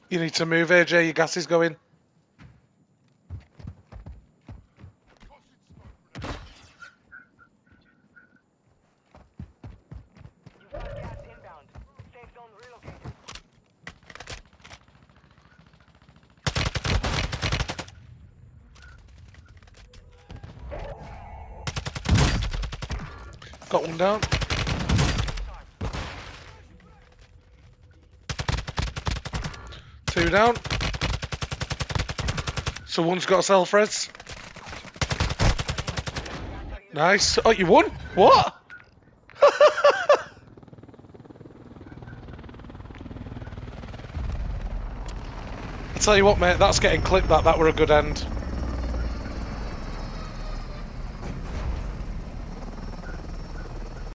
You need to move, AJ. Your gas is going. Got one down. Two down. So one's got a self-res. Nice. Oh, you won? What? I tell you what, mate, that's getting clipped. That were a good end.